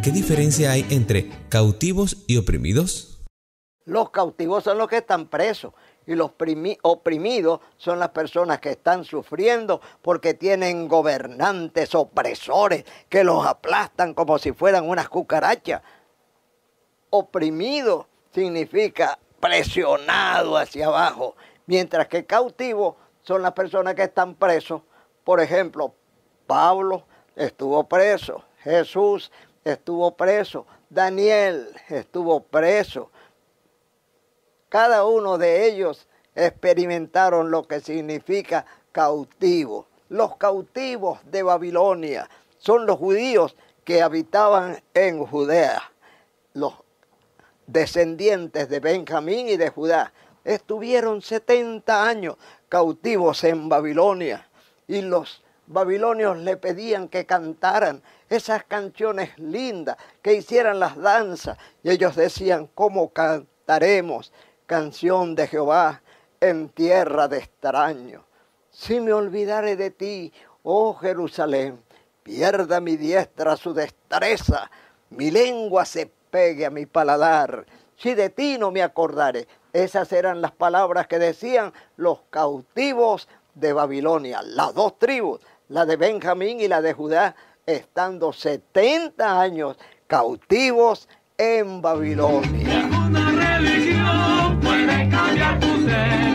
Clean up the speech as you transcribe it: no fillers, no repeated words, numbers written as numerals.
¿qué diferencia hay entre cautivos y oprimidos? Los cautivos son los que están presos y los oprimidos son las personas que están sufriendo porque tienen gobernantes opresores que los aplastan como si fueran unas cucarachas. Oprimido significa presionado hacia abajo, mientras que cautivos son las personas que están presos. Por ejemplo, Pablo estuvo preso, Jesús estuvo preso, Daniel estuvo preso. Cada uno de ellos experimentaron lo que significa cautivo. Los cautivos de Babilonia son los judíos que habitaban en Judea. Los descendientes de Benjamín y de Judá estuvieron 70 años cautivos en Babilonia. Y los babilonios le pedían que cantaran esas canciones lindas, que hicieran las danzas. Y ellos decían, ¿cómo cantaremos canción de Jehová en tierra de extraños? Si me olvidare de ti, oh Jerusalén, pierda mi diestra su destreza, mi lengua se pegue a mi paladar, si de ti no me acordare. Esas eran las palabras que decían los cautivos de Babilonia. Las dos tribus, la de Benjamín y la de Judá, estando 70 años cautivos en Babilonia. Ninguna religión puede cambiar tu ser.